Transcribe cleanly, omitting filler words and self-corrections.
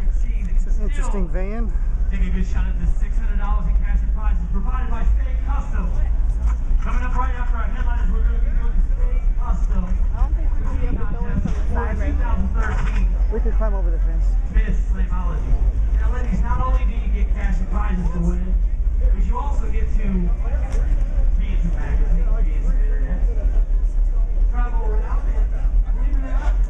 It's an interesting van. Take a good shot at the $600 in cash and prizes provided by Stay Custom. Coming up right after our headliners, we're going to be doing Stay Custom. I don't think we can be able to go in from the side right now. 2013 We could climb over the fence. Miss Slamology. Now, ladies, not only do you get cash and prizes to win, but you also get to be in some magazines, be in some internet, travel around, and believe it or not,